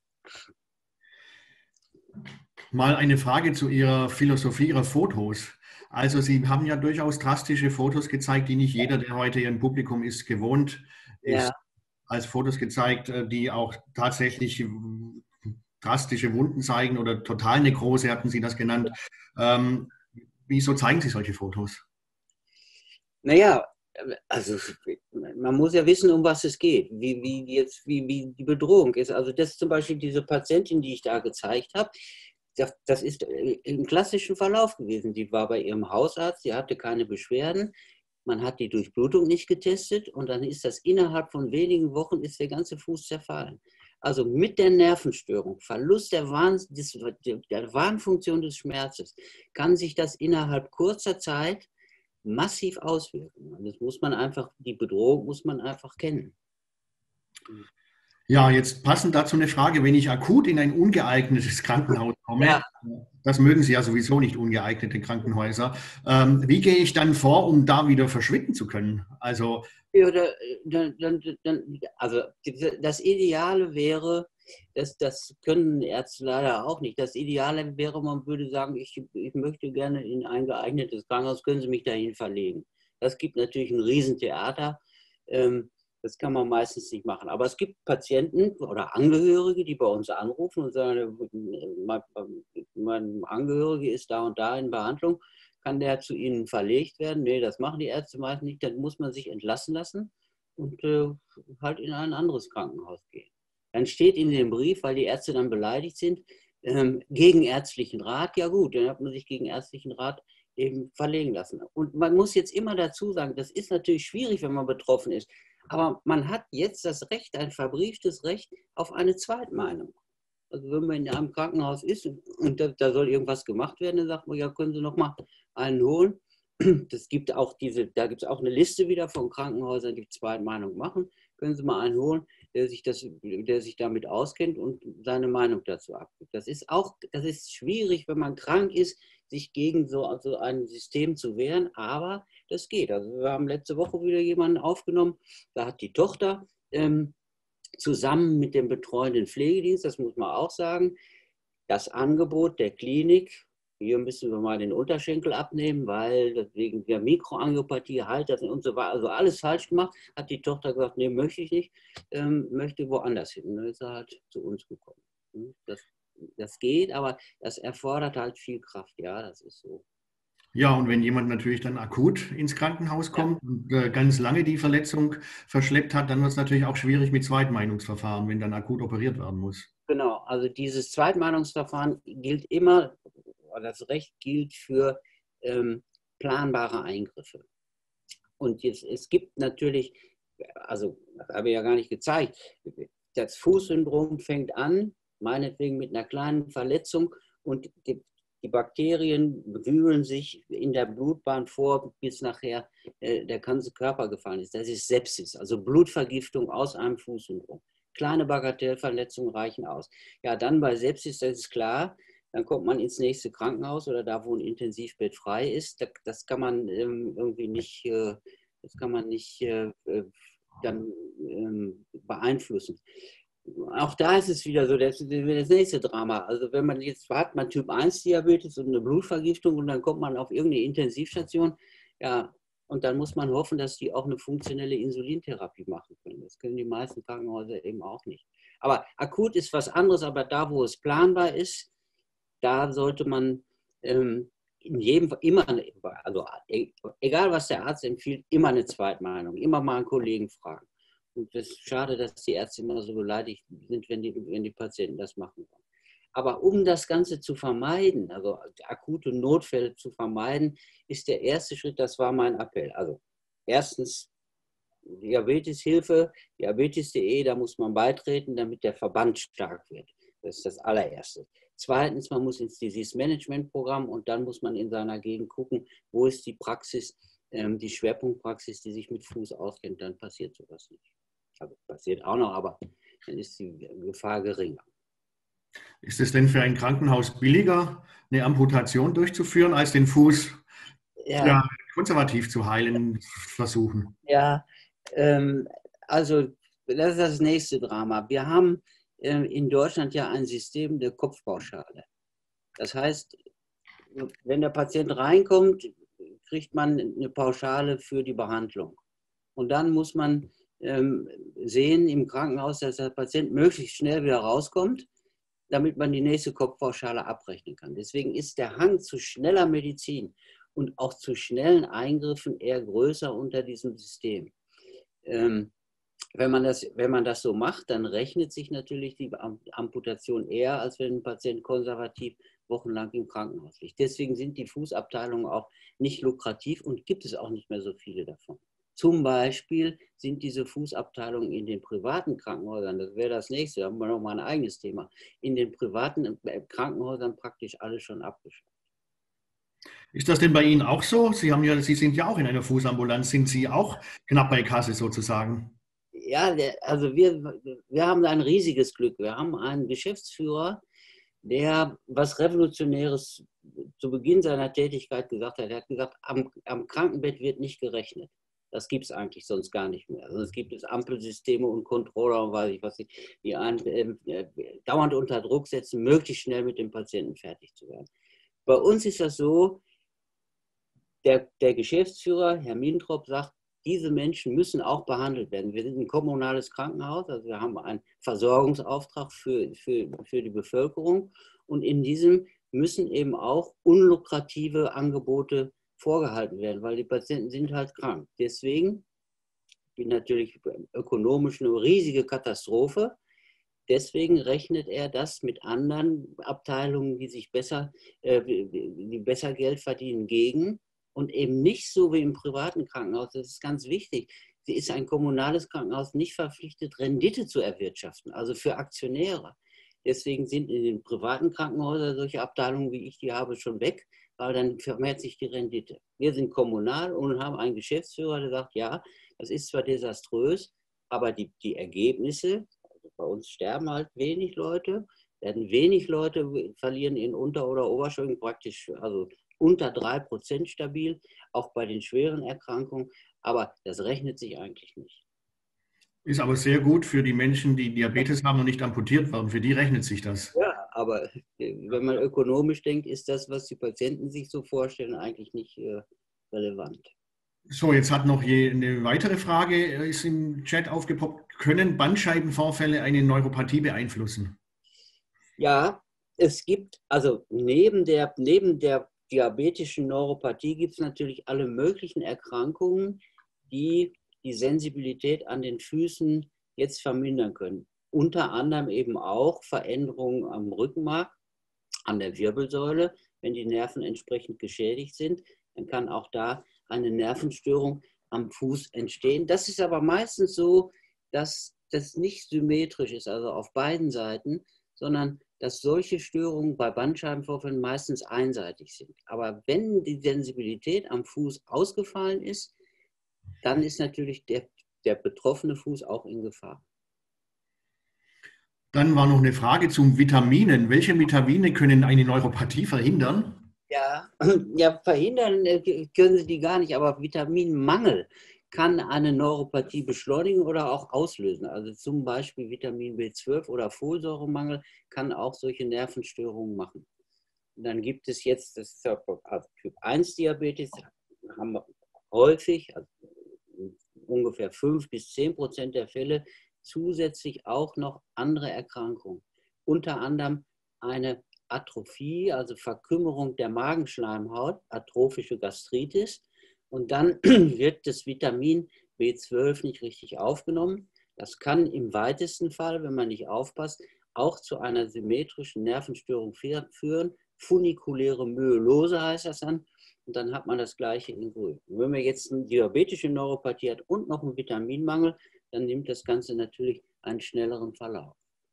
Mal eine Frage zu Ihrer Philosophie Ihrer Fotos. Also Sie haben ja durchaus drastische Fotos gezeigt, die nicht jeder, der heute Ihrem Publikum ist, gewohnt ist, Ja. als Fotos gezeigt, die auch tatsächlich drastische Wunden zeigen oder total Nekrose, hatten Sie das genannt. Wieso zeigen Sie solche Fotos? Naja, also man muss ja wissen, um was es geht, wie die Bedrohung ist. Also das ist zum Beispiel diese Patientin, die ich da gezeigt habe, das ist im klassischen Verlauf gewesen. Die war bei ihrem Hausarzt, sie hatte keine Beschwerden. Man hat die Durchblutung nicht getestet und dann ist das innerhalb von wenigen Wochen ist der ganze Fuß zerfallen. Also mit der Nervenstörung, Verlust der Warnfunktion des Schmerzes, kann sich das innerhalb kurzer Zeit massiv auswirken. Und das muss man einfach, die Bedrohung muss man einfach kennen. Ja, jetzt passend dazu eine Frage, wenn ich akut in ein ungeeignetes Krankenhaus komme, Ja. Das mögen Sie ja sowieso nicht, ungeeignete Krankenhäuser, wie gehe ich dann vor, um da wieder verschwinden zu können? Also, also das Ideale wäre, das können Ärzte leider auch nicht. Das Ideale wäre, man würde sagen, ich möchte gerne in ein geeignetes Krankenhaus, können Sie mich dahin verlegen. Das gibt natürlich ein Riesentheater. Das kann man meistens nicht machen. Aber es gibt Patienten oder Angehörige, die bei uns anrufen und sagen, mein Angehörige ist da und da in Behandlung. Kann der zu Ihnen verlegt werden? Nee, das machen die Ärzte meist nicht. Dann muss man sich entlassen lassen und halt in ein anderes Krankenhaus gehen. Dann steht in dem Brief, weil die Ärzte dann beleidigt sind, gegen ärztlichen Rat. Ja gut, dann hat man sich gegen ärztlichen Rat eben verlegen lassen. Und man muss jetzt immer dazu sagen, das ist natürlich schwierig, wenn man betroffen ist. Aber man hat jetzt das Recht, ein verbrieftes Recht auf eine Zweitmeinung. Also wenn man in einem Krankenhaus ist und da soll irgendwas gemacht werden, dann sagt man, ja, können Sie noch mal einen holen. Das gibt auch da gibt es auch eine Liste wieder von Krankenhäusern, die Zweitmeinung machen. Können Sie mal einen holen, der sich damit auskennt und seine Meinung dazu abgibt. Das ist schwierig, wenn man krank ist, sich gegen so ein System zu wehren, aber das geht. Also wir haben letzte Woche wieder jemanden aufgenommen, da hat die Tochter zusammen mit dem betreuenden Pflegedienst, das muss man auch sagen, das Angebot der Klinik, hier müssen wir mal den Unterschenkel abnehmen, weil wegen der Mikroangiopathie halt das und so weiter, also alles falsch gemacht, hat die Tochter gesagt, nee, möchte ich nicht, möchte woanders hin. Dann ist er halt zu uns gekommen. Das geht, aber das erfordert halt viel Kraft, ja, das ist so. ja, und wenn jemand natürlich dann akut ins Krankenhaus kommt und ganz lange die Verletzung verschleppt hat, dann wird es natürlich auch schwierig mit Zweitmeinungsverfahren, wenn dann akut operiert werden muss. Genau, also dieses Zweitmeinungsverfahren gilt immer, das Recht gilt für planbare Eingriffe. Und jetzt, es gibt natürlich, also das habe ich ja gar nicht gezeigt, das Fußsyndrom fängt an, meinetwegen mit einer kleinen Verletzung und die Bakterien wühlen sich in der Blutbahn vor, bis nachher der ganze Körper gefallen ist. Das ist Sepsis, also Blutvergiftung aus einem Fußsyndrom. Kleine Bagatellverletzungen reichen aus. Ja, dann bei Sepsis, das ist klar, dann kommt man ins nächste Krankenhaus oder da, wo ein Intensivbett frei ist. Das kann man irgendwie nicht, dann beeinflussen. Auch da ist es wieder so, das nächste Drama. Also wenn man jetzt hat, man Typ 1 Diabetes und eine Blutvergiftung und dann kommt man auf irgendeine Intensivstation, ja, und dann muss man hoffen, dass die auch eine funktionelle Insulintherapie machen können. Das können die meisten Krankenhäuser eben auch nicht. Aber akut ist was anderes, aber da, wo es planbar ist, da sollte man in jedem Fall immer, also egal was der Arzt empfiehlt, immer eine Zweitmeinung, immer mal einen Kollegen fragen. Und es ist schade, dass die Ärzte immer so beleidigt sind, wenn die Patienten das machen wollen. Aber um das Ganze zu vermeiden, also akute Notfälle zu vermeiden, ist der erste Schritt, das war mein Appell. Also erstens Diabeteshilfe, diabetes.de, da muss man beitreten, damit der Verband stark wird. Das ist das allererste. Zweitens, man muss ins Disease-Management-Programm und dann muss man in seiner Gegend gucken, wo ist die Praxis, die Schwerpunktpraxis, die sich mit Fuß auskennt, dann passiert sowas nicht. Also passiert auch noch, aber dann ist die Gefahr geringer. Ist es denn für ein Krankenhaus billiger, eine Amputation durchzuführen, als den Fuß konservativ zu heilen versuchen? Ja, also das ist das nächste Drama. Wir haben in Deutschland ja ein System der Kopfpauschale. Das heißt, wenn der Patient reinkommt, kriegt man eine Pauschale für die Behandlung. Und dann muss man sehen im Krankenhaus, dass der Patient möglichst schnell wieder rauskommt, damit man die nächste Kopfpauschale abrechnen kann. Deswegen ist der Hang zu schneller Medizin und auch zu schnellen Eingriffen eher größer unter diesem System. Wenn man das so macht, dann rechnet sich natürlich die Amputation eher, als wenn ein Patient konservativ wochenlang im Krankenhaus liegt. Deswegen sind die Fußabteilungen auch nicht lukrativ und gibt es auch nicht mehr so viele davon. Zum Beispiel sind diese Fußabteilungen in den privaten Krankenhäusern, das wäre das nächste, da haben wir nochmal ein eigenes Thema, in den privaten Krankenhäusern praktisch alle schon abgeschafft. Ist das denn bei Ihnen auch so? Sie sind ja auch in einer Fußambulanz. Sind Sie auch knapp bei Kasse sozusagen? Ja, also wir haben ein riesiges Glück. Wir haben einen Geschäftsführer, der was Revolutionäres zu Beginn seiner Tätigkeit gesagt hat. Er hat gesagt, am Krankenbett wird nicht gerechnet. Das gibt es eigentlich sonst gar nicht mehr. Also es gibt Ampelsysteme und Controller und weiß ich was, die einen dauernd unter Druck setzen, möglichst schnell mit dem Patienten fertig zu werden. Bei uns ist das so, der Geschäftsführer, Herr Mintrop, sagt, diese Menschen müssen auch behandelt werden. Wir sind ein kommunales Krankenhaus, also wir haben einen Versorgungsauftrag für die Bevölkerung und in diesem müssen eben auch unlukrative Angebote vorgehalten werden, weil die Patienten sind halt krank. Deswegen bin natürlich ökonomisch eine riesige Katastrophe. Deswegen rechnet er das mit anderen Abteilungen, die besser Geld verdienen, gegen. Und eben nicht so wie im privaten Krankenhaus, das ist ganz wichtig. Sie ist ein kommunales Krankenhaus nicht verpflichtet, Rendite zu erwirtschaften, also für Aktionäre. Deswegen sind in den privaten Krankenhäusern solche Abteilungen, wie ich die habe, schon weg, weil dann vermehrt sich die Rendite. Wir sind kommunal und haben einen Geschäftsführer, der sagt, ja, das ist zwar desaströs, aber die Ergebnisse, also bei uns sterben halt wenig Leute, werden wenig Leute verlieren in Unter- oder Oberschwingen praktisch, also unter 3% stabil, auch bei den schweren Erkrankungen, aber das rechnet sich eigentlich nicht. Ist aber sehr gut für die Menschen, die Diabetes haben und nicht amputiert werden. Für die rechnet sich das. Ja, aber wenn man ökonomisch denkt, ist das, was die Patienten sich so vorstellen, eigentlich nicht relevant. So, jetzt hat noch eine weitere Frage, ist im Chat aufgepoppt. Können Bandscheibenvorfälle eine Neuropathie beeinflussen? Ja, es gibt, also neben der diabetischen Neuropathie gibt es natürlich alle möglichen Erkrankungen, die die Sensibilität an den Füßen jetzt vermindern können. Unter anderem eben auch Veränderungen am Rückenmark, an der Wirbelsäule. Wenn die Nerven entsprechend geschädigt sind, dann kann auch da eine Nervenstörung am Fuß entstehen. Das ist aber meistens so, dass das nicht symmetrisch ist, also auf beiden Seiten, sondern dass solche Störungen bei Bandscheibenvorfällen meistens einseitig sind. Aber wenn die Sensibilität am Fuß ausgefallen ist, dann ist natürlich der betroffene Fuß auch in Gefahr. Dann war noch eine Frage zum Vitaminen. Welche Vitamine können eine Neuropathie verhindern? Ja, verhindern können sie die gar nicht, aber Vitaminmangel kann eine Neuropathie beschleunigen oder auch auslösen. Also zum Beispiel Vitamin B12 oder Folsäuremangel kann auch solche Nervenstörungen machen. Und dann gibt es jetzt das Typ 1 Diabetes, haben wir häufig, also ungefähr 5-10% der Fälle, zusätzlich auch noch andere Erkrankungen. Unter anderem eine Atrophie, also Verkümmerung der Magenschleimhaut, atrophische Gastritis. Und dann wird das Vitamin B12 nicht richtig aufgenommen. Das kann im weitesten Fall, wenn man nicht aufpasst, auch zu einer symmetrischen Nervenstörung führen. Funikuläre Myelose heißt das dann. Und dann hat man das Gleiche in Grün. Und wenn man jetzt eine diabetische Neuropathie hat und noch einen Vitaminmangel, dann nimmt das Ganze natürlich einen schnelleren Verlauf.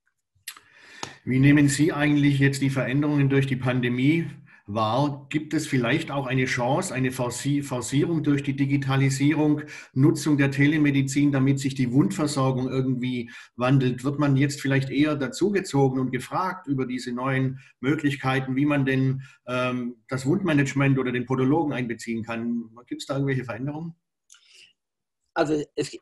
Wie nehmen Sie eigentlich jetzt die Veränderungen durch die Pandemie wahr? Gibt es vielleicht auch eine Chance, eine Forcierung durch die Digitalisierung, Nutzung der Telemedizin, damit sich die Wundversorgung irgendwie wandelt? Wird man jetzt vielleicht eher dazugezogen und gefragt über diese neuen Möglichkeiten, wie man denn das Wundmanagement oder den Podologen einbeziehen kann? Gibt es da irgendwelche Veränderungen? Also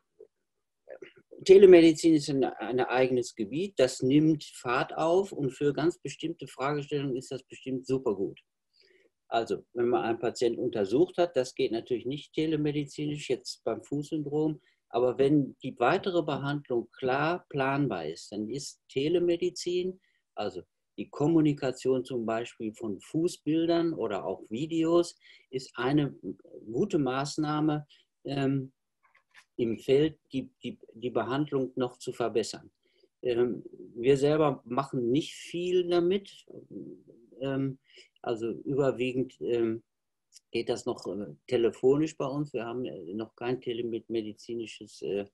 Telemedizin ist ein eigenes Gebiet, das nimmt Fahrt auf und für ganz bestimmte Fragestellungen ist das bestimmt super gut. Also, wenn man einen Patienten untersucht hat, das geht natürlich nicht telemedizinisch, jetzt beim Fußsyndrom, aber wenn die weitere Behandlung klar planbar ist, dann ist Telemedizin, also die Kommunikation zum Beispiel von Fußbildern oder auch Videos, ist eine gute Maßnahme, im Feld die Behandlung noch zu verbessern. Wir selber machen nicht viel damit. Also überwiegend geht das noch telefonisch bei uns. Wir haben noch keinen telemedizinischen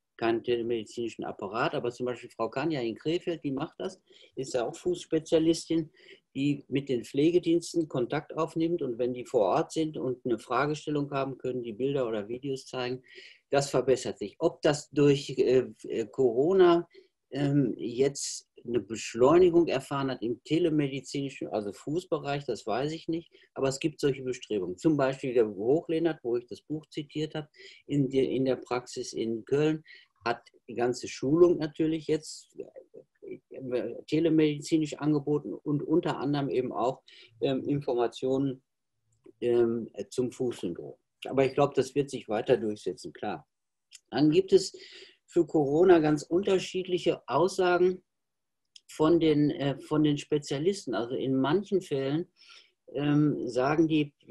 Apparat, aber zum Beispiel Frau Kanja in Krefeld, die macht das, ist ja auch Fußspezialistin, die mit den Pflegediensten Kontakt aufnimmt und wenn die vor Ort sind und eine Fragestellung haben, können die Bilder oder Videos zeigen. Das verbessert sich. Ob das durch Corona jetzt eine Beschleunigung erfahren hat im telemedizinischen, also Fußbereich, das weiß ich nicht, aber es gibt solche Bestrebungen. Zum Beispiel der Hochlehnert, wo ich das Buch zitiert habe, in der Praxis in Köln, hat die ganze Schulung natürlich jetzt telemedizinisch angeboten und unter anderem eben auch Informationen zum Fußsyndrom. Aber ich glaube, das wird sich weiter durchsetzen, klar. Dann gibt es für Corona ganz unterschiedliche Aussagen von den Spezialisten. Also in manchen Fällen haben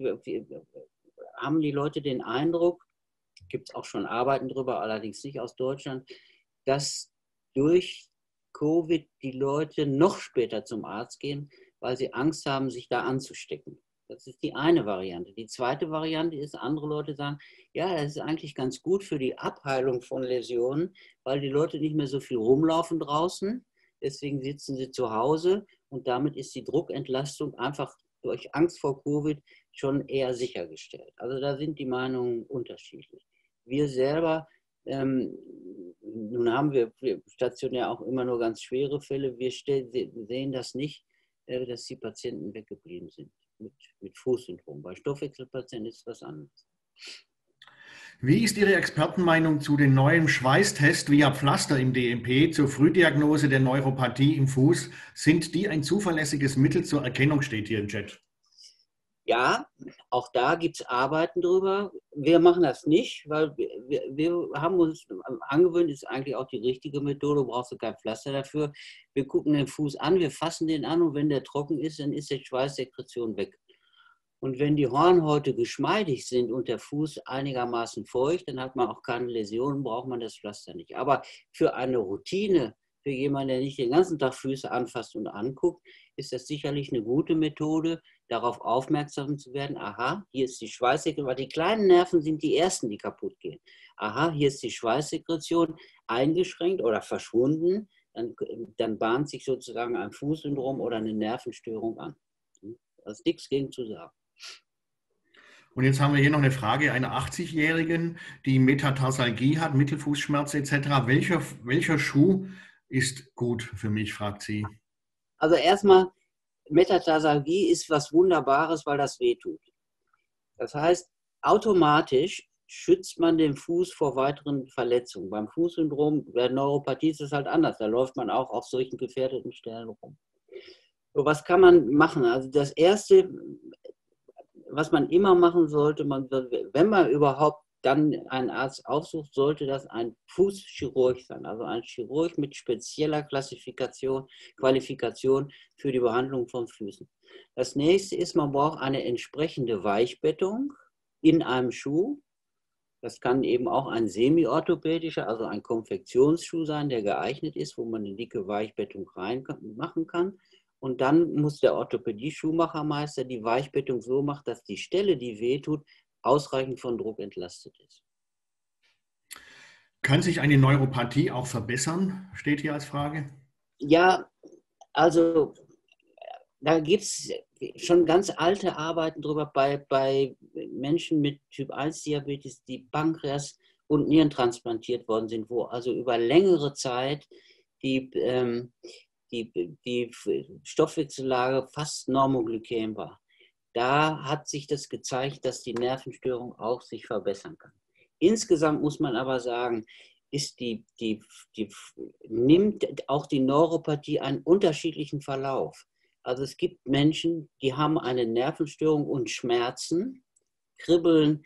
die Leute den Eindruck, gibt es auch schon Arbeiten darüber, allerdings nicht aus Deutschland, dass durch Covid die Leute noch später zum Arzt gehen, weil sie Angst haben, sich da anzustecken. Das ist die eine Variante. Die zweite Variante ist, andere Leute sagen, ja, das ist eigentlich ganz gut für die Abheilung von Läsionen, weil die Leute nicht mehr so viel rumlaufen draußen. Deswegen sitzen sie zu Hause und damit ist die Druckentlastung einfach durch Angst vor Covid schon eher sichergestellt. Also da sind die Meinungen unterschiedlich. Wir selber, nun haben wir stationär auch immer nur ganz schwere Fälle, wir sehen das nicht, dass die Patienten weggeblieben sind mit Fußsyndrom. Bei Stoffwechselpatienten ist es was anderes. Wie ist Ihre Expertenmeinung zu den neuen Schweißtests via Pflaster im DMP zur Frühdiagnose der Neuropathie im Fuß? Sind die ein zuverlässiges Mittel zur Erkennung, steht hier im Chat? Ja, auch da gibt es Arbeiten drüber. Wir machen das nicht, weil wir haben uns angewöhnt, ist eigentlich auch die richtige Methode, brauchst du kein Pflaster dafür. Wir gucken den Fuß an, wir fassen den an und wenn der trocken ist, dann ist die Schweißsekretion weg. Und wenn die Hornhäute geschmeidig sind und der Fuß einigermaßen feucht, dann hat man auch keine Läsionen, braucht man das Pflaster nicht. Aber für eine Routine, für jemanden, der nicht den ganzen Tag Füße anfasst und anguckt, ist das sicherlich eine gute Methode, darauf aufmerksam zu werden. Aha, hier ist die Schweißsekretion, weil die kleinen Nerven sind die ersten, die kaputt gehen. Aha, hier ist die Schweißsekretion eingeschränkt oder verschwunden. Dann bahnt sich sozusagen ein Fußsyndrom oder eine Nervenstörung an. Da ist nichts gegen zu sagen. Und jetzt haben wir hier noch eine Frage einer 80-Jährigen, die Metatarsalgie hat, Mittelfußschmerzen etc. Welcher Schuh ist gut für mich, fragt sie. Also erstmal, Metatarsalgie ist was Wunderbares, weil das wehtut. Das heißt, automatisch schützt man den Fuß vor weiteren Verletzungen. Beim Fußsyndrom, bei Neuropathie ist es halt anders. Da läuft man auch auf solchen gefährdeten Stellen rum. So, was kann man machen? Also das Erste, was man immer machen sollte, wenn man überhaupt dann einen Arzt aufsucht, sollte das ein Fußchirurg sein, also ein Chirurg mit spezieller Qualifikation für die Behandlung von Füßen. Das nächste ist, man braucht eine entsprechende Weichbettung in einem Schuh. Das kann eben auch ein semi-orthopädischer, also ein Konfektionsschuh sein, der geeignet ist, wo man eine dicke Weichbettung machen kann. Und dann muss der Orthopädie-Schuhmachermeister die Weichbettung so machen, dass die Stelle, die wehtut, ausreichend von Druck entlastet ist. Kann sich eine Neuropathie auch verbessern, steht hier als Frage? Ja, also da gibt es schon ganz alte Arbeiten drüber bei Menschen mit Typ-1-Diabetes, die Pankreas und Nieren transplantiert worden sind, wo also über längere Zeit die Stoffwechsellage fast normoglykäm war. Da hat sich das gezeigt, dass die Nervenstörung auch sich verbessern kann. Insgesamt muss man aber sagen, nimmt auch die Neuropathie einen unterschiedlichen Verlauf. Also es gibt Menschen, die haben eine Nervenstörung und Schmerzen, Kribbeln,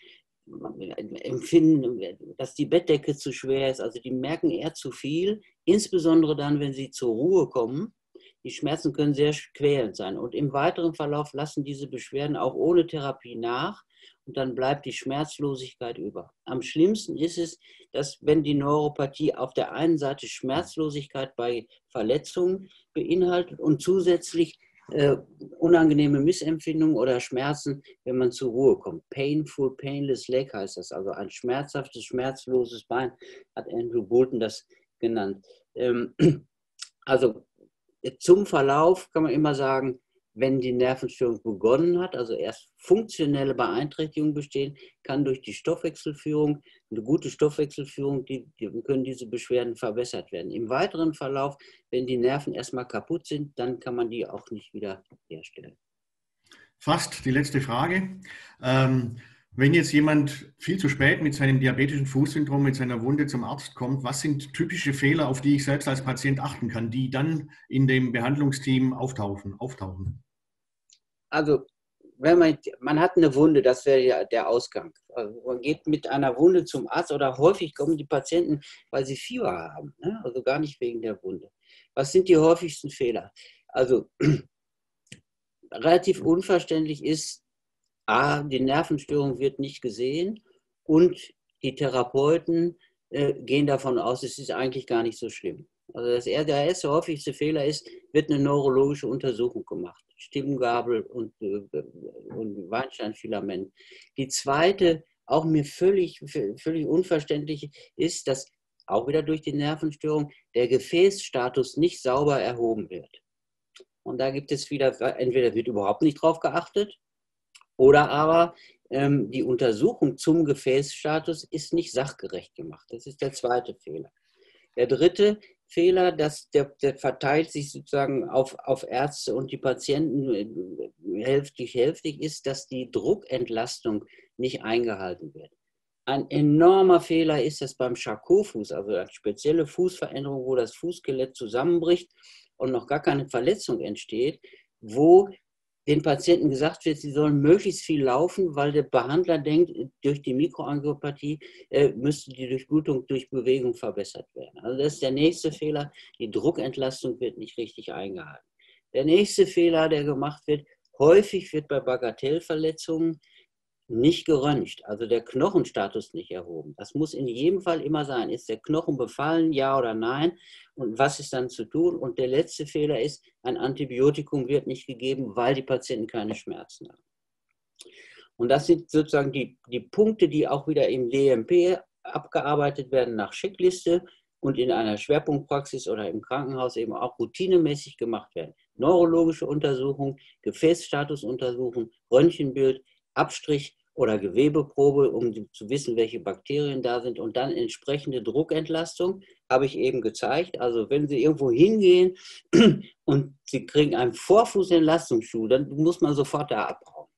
empfinden, dass die Bettdecke zu schwer ist. Also die merken eher zu viel, insbesondere dann, wenn sie zur Ruhe kommen. Die Schmerzen können sehr quälend sein. Und im weiteren Verlauf lassen diese Beschwerden auch ohne Therapie nach. Und dann bleibt die Schmerzlosigkeit über. Am schlimmsten ist es, dass wenn die Neuropathie auf der einen Seite Schmerzlosigkeit bei Verletzungen beinhaltet und zusätzlich unangenehme Missempfindungen oder Schmerzen, wenn man zur Ruhe kommt. Painful, painless leg heißt das, also ein schmerzhaftes, schmerzloses Bein, hat Andrew Bolton das genannt. Also zum Verlauf kann man immer sagen, wenn die Nervenstörung begonnen hat, also erst funktionelle Beeinträchtigungen bestehen, kann durch die Stoffwechselführung, eine gute Stoffwechselführung, können diese Beschwerden verbessert werden. Im weiteren Verlauf, wenn die Nerven erstmal kaputt sind, dann kann man die auch nicht wieder herstellen. Fast die letzte Frage. Wenn jetzt jemand viel zu spät mit seinem diabetischen Fußsyndrom, mit seiner Wunde zum Arzt kommt, was sind typische Fehler, auf die ich selbst als Patient achten kann, die dann in dem Behandlungsteam auftauchen? Also, wenn man hat eine Wunde, das wäre ja der Ausgang. Also man geht mit einer Wunde zum Arzt oder häufig kommen die Patienten, weil sie Fieber haben, ne? Also gar nicht wegen der Wunde. Was sind die häufigsten Fehler? Also relativ unverständlich ist, die Nervenstörung wird nicht gesehen und die Therapeuten gehen davon aus, es ist eigentlich gar nicht so schlimm. Also der erste häufigste Fehler ist, wird eine neurologische Untersuchung gemacht. Stimmgabel und Weinsteinfilament. Die zweite, auch mir völlig unverständlich ist, dass auch wieder durch die Nervenstörung der Gefäßstatus nicht sauber erhoben wird. Und da gibt es wieder, entweder wird überhaupt nicht drauf geachtet, oder aber die Untersuchung zum Gefäßstatus ist nicht sachgerecht gemacht. Das ist der zweite Fehler. Der dritte Fehler, der verteilt sich sozusagen auf Ärzte und die Patienten hälftig, ist, dass die Druckentlastung nicht eingehalten wird. Ein enormer Fehler ist das beim Charcot-Fuß, also eine spezielle Fußveränderung, wo das Fußskelett zusammenbricht und noch gar keine Verletzung entsteht, wo den Patienten gesagt wird, sie sollen möglichst viel laufen, weil der Behandler denkt, durch die Mikroangiopathie müsste die Durchblutung durch Bewegung verbessert werden. Also das ist der nächste Fehler, die Druckentlastung wird nicht richtig eingehalten. Der nächste Fehler, der gemacht wird, häufig wird bei Bagatellverletzungen nicht geröntgt, also der Knochenstatus nicht erhoben. Das muss in jedem Fall immer sein. Ist der Knochen befallen, ja oder nein? Und was ist dann zu tun? Und der letzte Fehler ist, ein Antibiotikum wird nicht gegeben, weil die Patienten keine Schmerzen haben. Und das sind sozusagen die Punkte, die auch wieder im DMP abgearbeitet werden nach Checkliste und in einer Schwerpunktpraxis oder im Krankenhaus eben auch routinemäßig gemacht werden. Neurologische Untersuchung, Gefäßstatusuntersuchung, Röntgenbild, Abstrich oder Gewebeprobe, um zu wissen, welche Bakterien da sind, und dann entsprechende Druckentlastung, habe ich eben gezeigt. Also wenn Sie irgendwo hingehen und Sie kriegen einen Vorfußentlastungsschuh, dann muss man sofort da abhauen.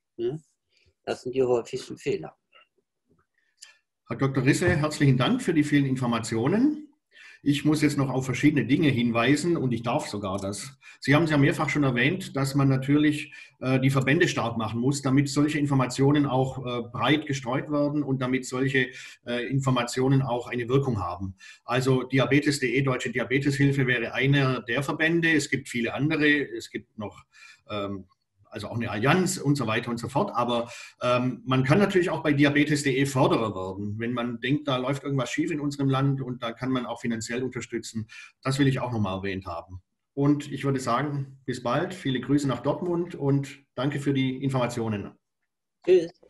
Das sind die häufigsten Fehler. Herr Dr. Risse, herzlichen Dank für die vielen Informationen. Ich muss jetzt noch auf verschiedene Dinge hinweisen und ich darf sogar das. Sie haben es ja mehrfach schon erwähnt, dass man natürlich die Verbände stark machen muss, damit solche Informationen auch breit gestreut werden und damit solche Informationen auch eine Wirkung haben. Also Diabetes.de, Deutsche Diabeteshilfe wäre einer der Verbände. Es gibt viele andere. Es gibt noch also auch eine Allianz und so weiter und so fort. Aber man kann natürlich auch bei Diabetes.de Förderer werden, wenn man denkt, da läuft irgendwas schief in unserem Land und da kann man auch finanziell unterstützen. Das will ich auch nochmal erwähnt haben. Und ich würde sagen, bis bald. Viele Grüße nach Dortmund und danke für die Informationen. Tschüss.